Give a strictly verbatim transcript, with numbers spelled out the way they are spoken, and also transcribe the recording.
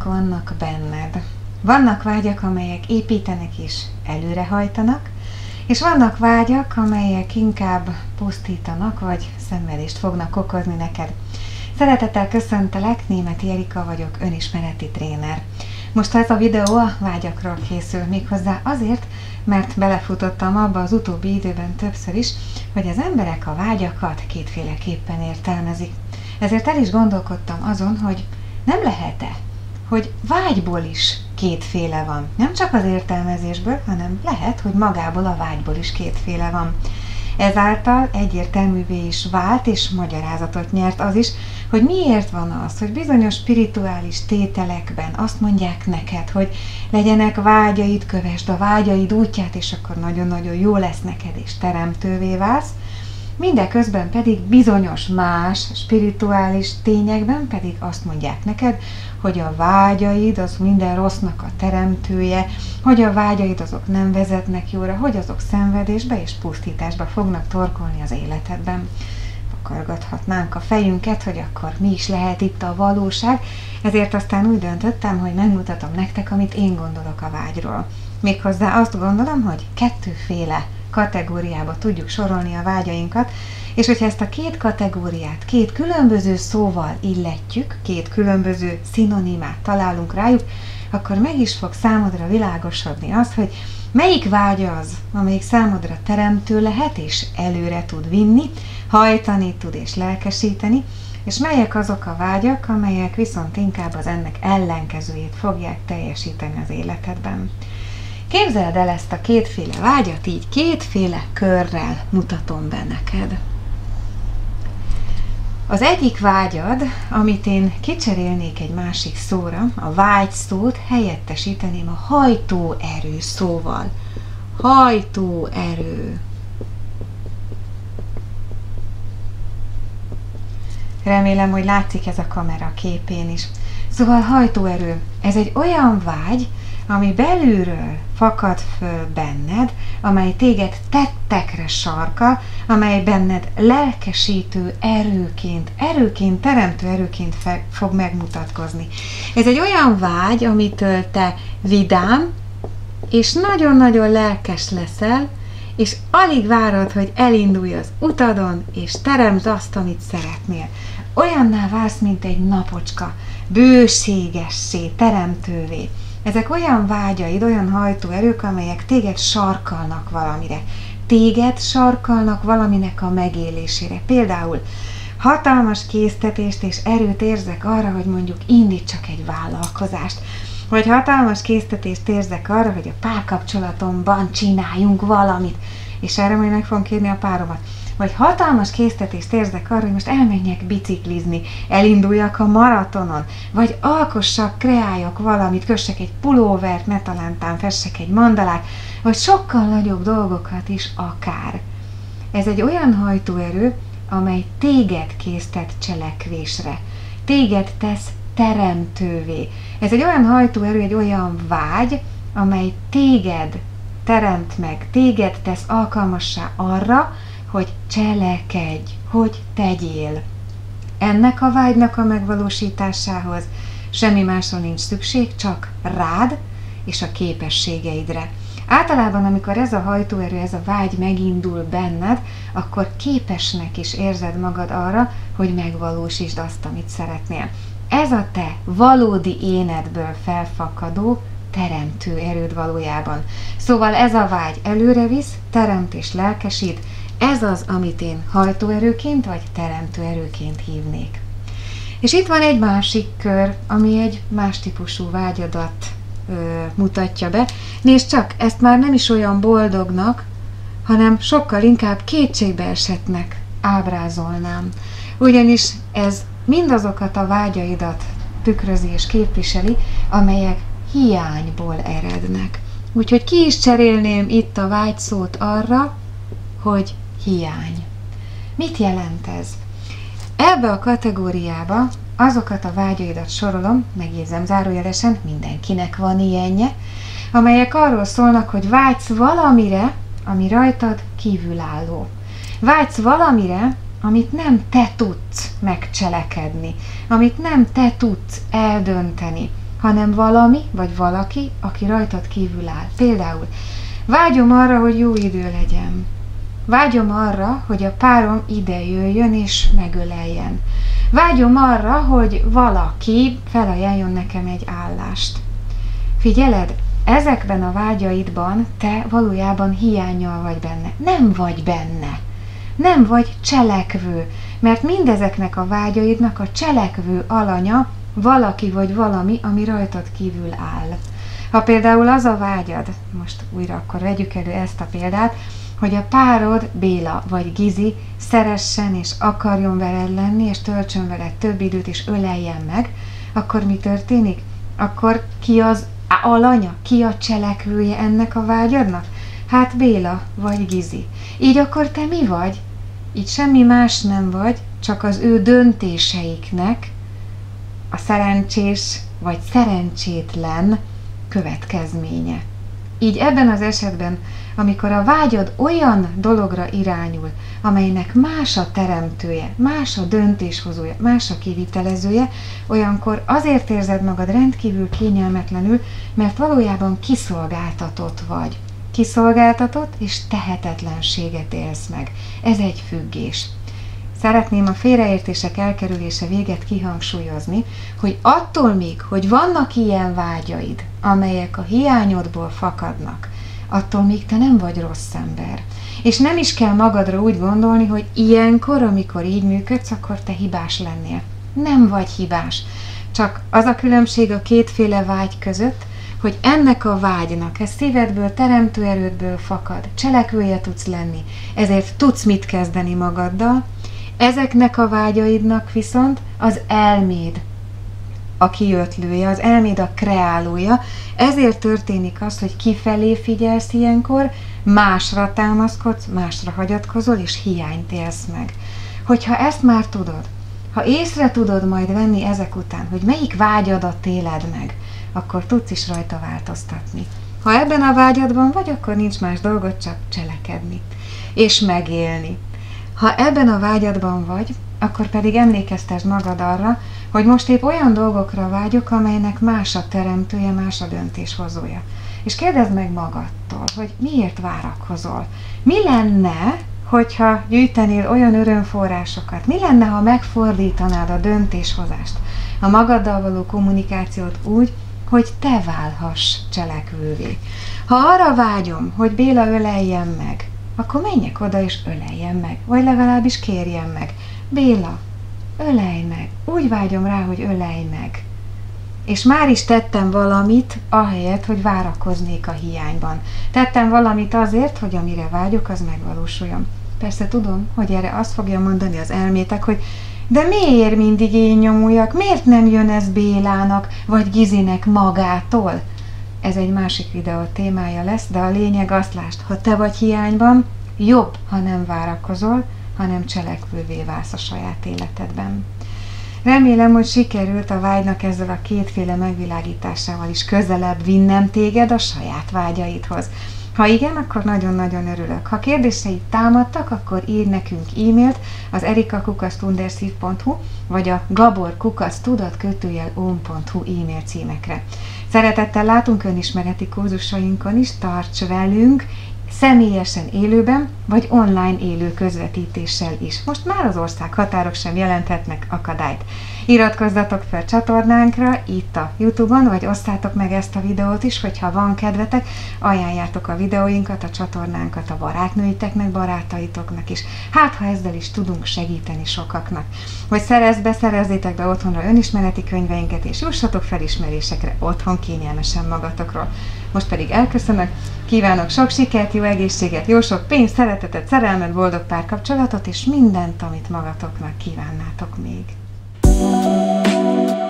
vágyak vannak benned. Vannak vágyak, amelyek építenek és előrehajtanak, és vannak vágyak, amelyek inkább pusztítanak, vagy szenvedést fognak okozni neked. Szeretettel köszöntelek, Németi Erika vagyok, önismereti tréner. Most ez a videó a vágyakról készül, méghozzá azért, mert belefutottam abba az utóbbi időben többször is, hogy az emberek a vágyakat kétféleképpen értelmezik. Ezért el is gondolkodtam azon, hogy nem lehet-e, hogy vágyból is kétféle van. Nem csak az értelmezésből, hanem lehet, hogy magából a vágyból is kétféle van. Ezáltal egyértelművé is vált és magyarázatot nyert az is, hogy miért van az, hogy bizonyos spirituális tételekben azt mondják neked, hogy legyenek vágyaid, kövesd a vágyaid útját, és akkor nagyon-nagyon jó lesz neked, és teremtővé válsz. Mindeközben pedig bizonyos más spirituális tényekben pedig azt mondják neked, hogy a vágyaid az minden rossznak a teremtője, hogy a vágyaid azok nem vezetnek jóra, hogy azok szenvedésbe és pusztításba fognak torkolni az életedben. Vakargathatnánk a fejünket, hogy akkor mi is lehet itt a valóság, ezért aztán úgy döntöttem, hogy megmutatom nektek, amit én gondolok a vágyról. Méghozzá azt gondolom, hogy kettőféle kategóriába tudjuk sorolni a vágyainkat, és hogyha ezt a két kategóriát két különböző szóval illetjük, két különböző szinonimát találunk rájuk, akkor meg is fog számodra világosodni az, hogy melyik vágya az, amelyik számodra teremtő lehet és előre tud vinni, hajtani tud és lelkesíteni, és melyek azok a vágyak, amelyek viszont inkább az ennek ellenkezőjét fogják teljesíteni az életedben. Képzeld el ezt a kétféle vágyat, így kétféle körrel mutatom be neked. Az egyik vágyad, amit én kicserélnék egy másik szóra, a vágy szót helyettesíteném a hajtóerő szóval. Hajtóerő. Remélem, hogy látszik ez a kamera képén is. Szóval hajtóerő. Ez egy olyan vágy, ami belülről fakad föl benned, amely téged tettekre sarkal, amely benned lelkesítő erőként, erőként, teremtő erőként fog megmutatkozni. Ez egy olyan vágy, amitől te vidám, és nagyon-nagyon lelkes leszel, és alig várod, hogy elindulj az utadon, és teremtsd azt, amit szeretnél. Olyanná válsz, mint egy napocska, bőségessé, teremtővé. Ezek olyan vágyaid, olyan hajtóerők, amelyek téged sarkalnak valamire. Téged sarkalnak valaminek a megélésére. Például hatalmas késztetést és erőt érzek arra, hogy mondjuk indítsak egy vállalkozást. Vagy hatalmas késztetést érzek arra, hogy a párkapcsolatomban csináljunk valamit. És erre majd meg fogom kérni a páromat. Vagy hatalmas késztetést érzek arra, hogy most elmenjek biciklizni, elinduljak a maratonon, vagy alkossak, kreáljak valamit, kössek egy pulóvert, netalántán fessek egy mandalát, vagy sokkal nagyobb dolgokat is akár. Ez egy olyan hajtóerő, amely téged késztet cselekvésre, téged tesz teremtővé. Ez egy olyan hajtóerő, egy olyan vágy, amely téged teremt meg, téged tesz alkalmassá arra, hogy cselekedj, hogy tegyél. Ennek a vágynak a megvalósításához semmi másra nincs szükség, csak rád és a képességeidre. Általában, amikor ez a hajtóerő, ez a vágy megindul benned, akkor képesnek is érzed magad arra, hogy megvalósítsd azt, amit szeretnél. Ez a te valódi énedből felfakadó teremtő erőd valójában. Szóval ez a vágy előre visz, teremt és lelkesít. Ez az, amit én hajtóerőként vagy teremtőerőként hívnék. És itt van egy másik kör, ami egy más típusú vágyadat ö, mutatja be. Nézd csak, ezt már nem is olyan boldognak, hanem sokkal inkább kétségbeesettnek ábrázolnám. Ugyanis ez mindazokat a vágyaidat tükrözi és képviseli, amelyek hiányból erednek. Úgyhogy ki is cserélném itt a vágyszót arra, hogy hiány. Mit jelent ez? Ebbe a kategóriába azokat a vágyaidat sorolom, megjegyzem zárójelesen, mindenkinek van ilyenje, amelyek arról szólnak, hogy vágysz valamire, ami rajtad kívülálló. Vágysz valamire, amit nem te tudsz megcselekedni, amit nem te tudsz eldönteni, hanem valami vagy valaki, aki rajtad kívül áll. Például vágyom arra, hogy jó idő legyen. Vágyom arra, hogy a párom ide jöjjön és megöleljen. Vágyom arra, hogy valaki felajánljon nekem egy állást. Figyeled, ezekben a vágyaidban te valójában hiánnyal vagy benne. Nem vagy benne. Nem vagy cselekvő, mert mindezeknek a vágyaidnak a cselekvő alanya valaki vagy valami, ami rajtad kívül áll. Ha például az a vágyad, most újra akkor vegyük elő ezt a példát, hogy a párod, Béla vagy Gizi szeressen és akarjon veled lenni, és töltsön veled több időt, és öleljen meg, akkor mi történik? Akkor ki az alanya, ki a cselekvője ennek a vágyadnak? Hát Béla vagy Gizi. Így akkor te mi vagy? Így semmi más nem vagy, csak az ő döntéseiknek a szerencsés vagy szerencsétlen következménye. Így ebben az esetben, amikor a vágyad olyan dologra irányul, amelynek más a teremtője, más a döntéshozója, más a kivitelezője, olyankor azért érzed magad rendkívül kényelmetlenül, mert valójában kiszolgáltatott vagy. Kiszolgáltatott és tehetetlenséget élsz meg. Ez egy függés. Szeretném a félreértések elkerülése véget kihangsúlyozni, hogy attól még, hogy vannak ilyen vágyaid, amelyek a hiányodból fakadnak, attól még te nem vagy rossz ember. És nem is kell magadra úgy gondolni, hogy ilyenkor, amikor így működsz, akkor te hibás lennél. Nem vagy hibás. Csak az a különbség a kétféle vágy között, hogy ennek a vágynak, ez szívedből, teremtő erődből fakad, cselekvője tudsz lenni, ezért tudsz mit kezdeni magaddal. Ezeknek a vágyaidnak viszont az elméd a kiötlője, az elméd a kreálója, ezért történik az, hogy kifelé figyelsz ilyenkor, másra támaszkodsz, másra hagyatkozol, és hiányt élsz meg. Hogyha ezt már tudod, ha észre tudod majd venni ezek után, hogy melyik vágyadat éled meg, akkor tudsz is rajta változtatni. Ha ebben a vágyadban vagy, akkor nincs más dolgot, csak cselekedni és megélni. Ha ebben a vágyadban vagy, akkor pedig emlékeztesd magad arra, hogy most épp olyan dolgokra vágyok, amelynek más a teremtője, más a döntéshozója. És kérdezd meg magadtól, hogy miért várakozol. Mi lenne, hogyha gyűjtenél olyan örömforrásokat? Mi lenne, ha megfordítanád a döntéshozást, a magaddal való kommunikációt úgy, hogy te válhass cselekvővé? Ha arra vágyom, hogy Béla öleljen meg, akkor menjek oda és öleljen meg, vagy legalábbis kérjen meg. Béla, ölelj meg, úgy vágyom rá, hogy ölelj meg. És már is tettem valamit, ahelyett, hogy várakoznék a hiányban. Tettem valamit azért, hogy amire vágyok, az megvalósuljon. Persze tudom, hogy erre azt fogja mondani az elmétek, hogy de miért mindig én nyomuljak, miért nem jön ez Bélának, vagy Gizinek magától? Ez egy másik videó témája lesz, de a lényeg azt lásd, ha te vagy hiányban, jobb, ha nem várakozol, hanem cselekvővé válsz a saját életedben. Remélem, hogy sikerült a vágynak ezzel a kétféle megvilágításával is közelebb vinnem téged a saját vágyaidhoz. Ha igen, akkor nagyon-nagyon örülök. Ha kérdéseid támadtak, akkor írj nekünk e-mailt az erika kukac tunderszív pont hu vagy a gabor kukac tudat kötőjel om pont hu e-mail címekre. Szeretettel látunk önismereti kurzusainkon is, tarts velünk, személyesen élőben, vagy online élő közvetítéssel is. Most már az ország határok sem jelenthetnek akadályt. Iratkozzatok fel csatornánkra itt a YouTube-on, vagy osszátok meg ezt a videót is, hogyha van kedvetek, ajánljátok a videóinkat, a csatornánkat a barátnőiteknek, barátaitoknak is. Hát, ha ezzel is tudunk segíteni sokaknak. Hogy szerezd be, szerezzétek be otthonra önismereti könyveinket, és jussatok felismerésekre otthon kényelmesen magatokról. Most pedig elköszönök, kívánok sok sikert, jó egészséget, jó sok pénzt, szeretetet, szerelmet, boldog párkapcsolatot, és mindent, amit magatoknak kívánnátok még.